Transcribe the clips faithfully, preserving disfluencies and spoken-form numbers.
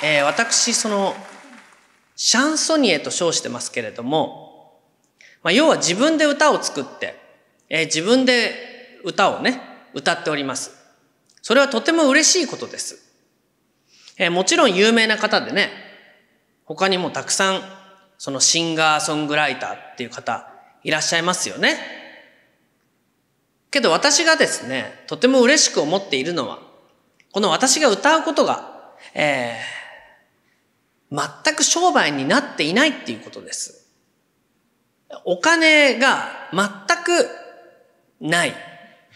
えー、私そのシャンソニエと称してますけれども、まあ、要は自分で歌を作って、えー、自分で歌をね歌っております。それはとても嬉しいことです。えー、もちろん有名な方でね、他にもたくさんそのシンガーソングライターっていう方いらっしゃいますよね。けど私がですね、とても嬉しく思っているのは、この私が歌うことが、えー、全く商売になっていないっていうことです。お金が全くない。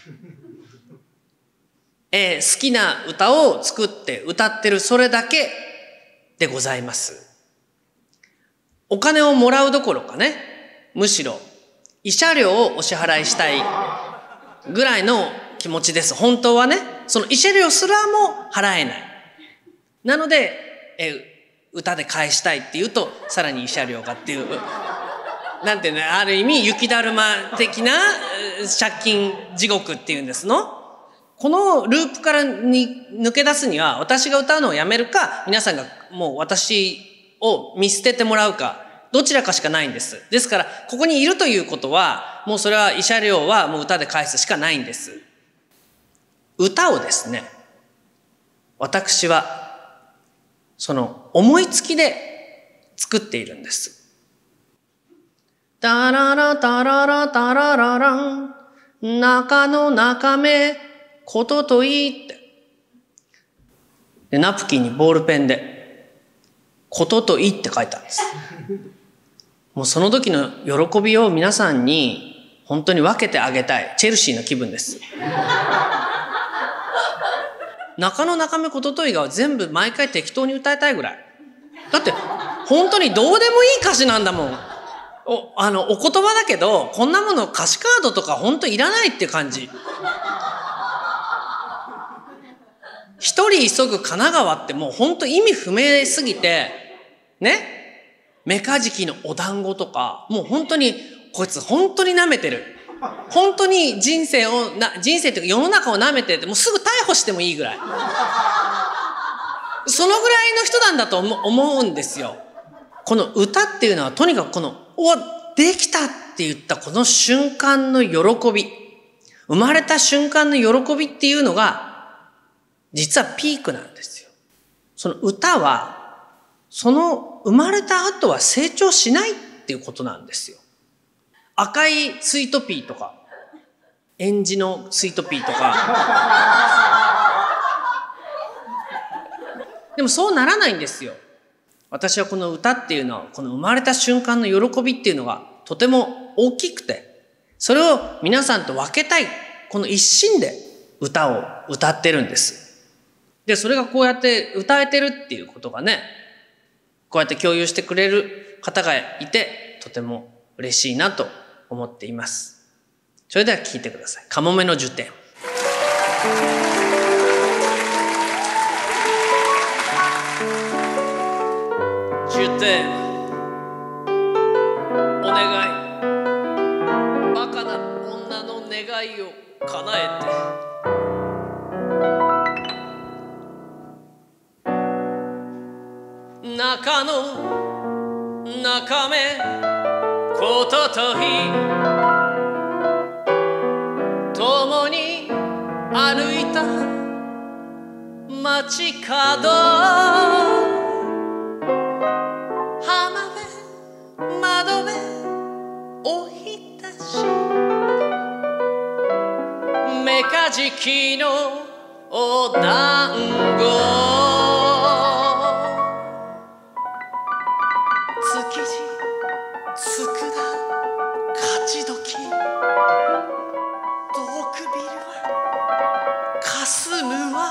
えー、好きな歌を作って歌ってる、それだけでございます。お金をもらうどころかね、むしろ慰謝料をお支払いしたいぐらいの気持ちです。本当はね、その慰謝料すらも払えない。なので、え歌で返したいっていうと、さらに慰謝料がっていう、なんていうの、ある意味雪だるま的な借金地獄っていうんですの。このループからに抜け出すには、私が歌うのをやめるか、皆さんがもう私を見捨ててもらうか、どちらかしかないんです。ですから、ここにいるということは、もうそれは慰謝料はもう歌で返すしかないんです。歌をですね、私は、その思いつきで作っているんです。タララタララタラララン、中の中目、ことといいって。で、ナプキンにボールペンで、ことといいって書いてあるんです。もうその時の喜びを皆さんに本当に分けてあげたい。チェルシーの気分です。中の中目ことといがは全部毎回適当に歌いたいぐらい。だって本当にどうでもいい歌詞なんだもん。お、あの、お言葉だけど、こんなもの歌詞カードとか本当いらないっていう感じ。一人急ぐ神奈川ってもう本当意味不明すぎて、ね。メカジキのお団子とか、もう本当に、こいつ本当に舐めてる。本当に人生を、な人生というか世の中を舐めてて、もうすぐ逮捕してもいいぐらい。そのぐらいの人なんだと思うんですよ。この歌っていうのはとにかくこの、お、できたって言ったこの瞬間の喜び。生まれた瞬間の喜びっていうのが、実はピークなんですよ。その歌は、その生まれた後は成長しないっていうことなんですよ。赤いスイートピーとか、エンジのスイートピーとか。でもそうならないんですよ。私はこの歌っていうのは、この生まれた瞬間の喜びっていうのがとても大きくて、それを皆さんと分けたい、この一心で歌を歌ってるんです。で、それがこうやって歌えてるっていうことがね、こうやって共有してくれる方がいて、とても嬉しいなと思っています。それでは聴いてください。かもめの受典。受典、お願い。バカな女の願いを叶えて。中の中目こととい共に歩いた街角浜辺窓辺おひたしメカジキのお団子築地つくだ勝ち時遠くビルはかすむわ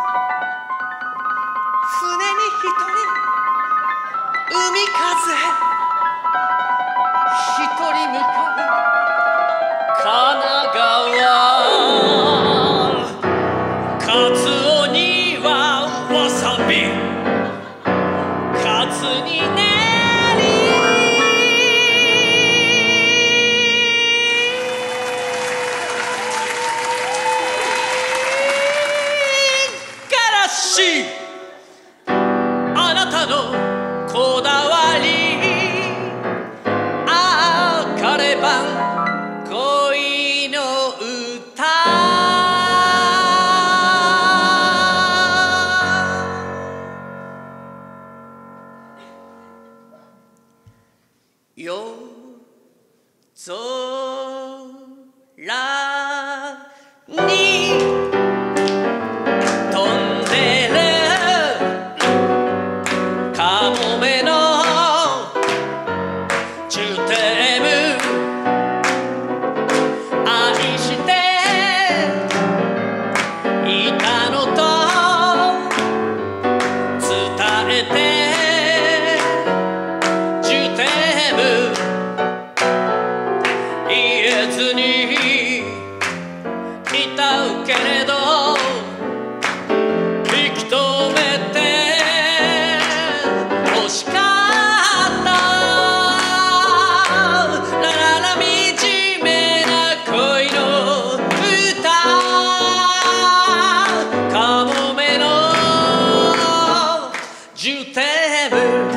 船に一人海風一人向かう神奈川カツオにはわさびカツにねけれど引き止めて欲しかったラララ惨めな恋の歌カモメのジュテーム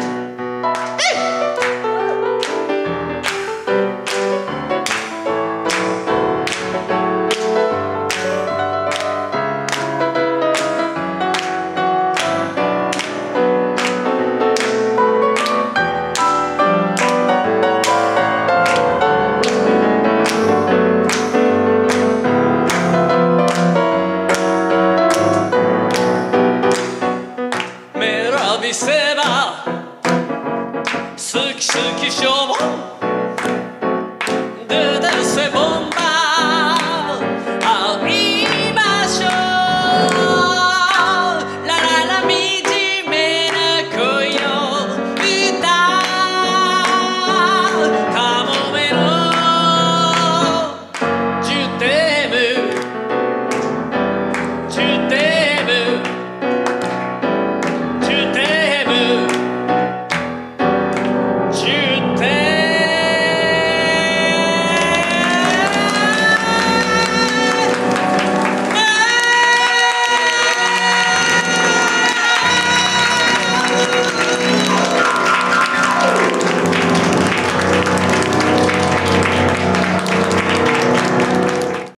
見せば好き好き少